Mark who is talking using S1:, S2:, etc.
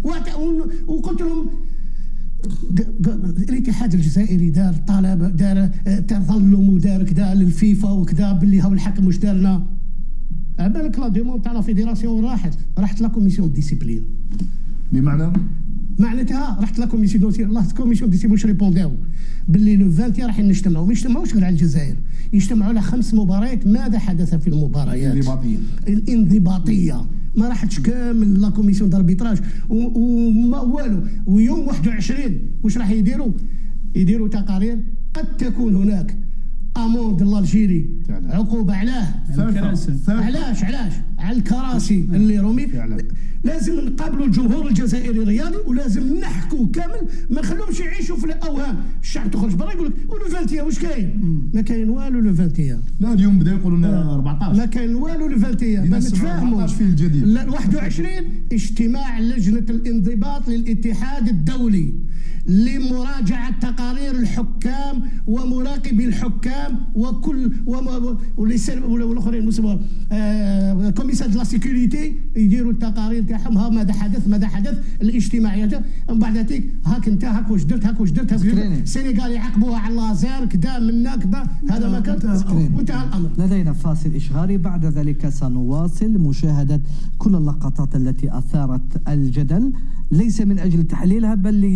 S1: وقلت لهم الاتحاد الجزائري دار طلب، دار تظلم، ودار كذا للفيفا وكذا باللي هاو الحكم واش دارنا. عبالك لا ديمون تاع لا فيديراسيون راحت لا كوميسيون ديسيبلين.
S2: بمعنى
S1: معناتها رحت لا كوميسيون ديسيبلين واش ريبونديو باللي لو 20 راح نجتمعوا، ما يجتمعوش غير على الجزائر، يجتمعوا على 5 مباريات. ماذا حدث في المباريات الانضباطيه؟ ما راحتش كامل لا كوميسيون داربيتراج وما والو. ويوم 21 واش راح يديروا تقارير. قد تكون هناك اموند الجيري عقوبه علاه. علاش على الكراسي اللي رميت. لازم نقابلوا الجمهور الجزائري الرياضي، ولازم نحكوا كامل، ما نخلوهمش يعيشوا في الاوهام. الشعب تخرج برا يقول لك ولو 21 واش كاين؟ ما كاين والو لو 21.
S2: لا اليوم بدا يقولوا لنا 14.
S1: ما كاين والو لو 21. ما نتفاهموا.
S2: 14 في الجديد.
S1: 21 اجتماع لجنه الانضباط للاتحاد الدولي لمراجعه تقارير الحكام ومراقبي الحكام وكل والاخرين كوميسار دو لا سيكوريتي يديروا التقارير تاعهم. ها ماذا حدث الاجتماعيات. من بعد ذلك هاك انت هاك واش درت السنغال يعاقبوها على اللازير كذا منا كذا. هذا ما كان وانتهى الامر.
S3: لدينا فاصل اشهاري، بعد ذلك سنواصل مشاهده كل اللقطات التي اثارت الجدل، ليس من اجل تحليلها بل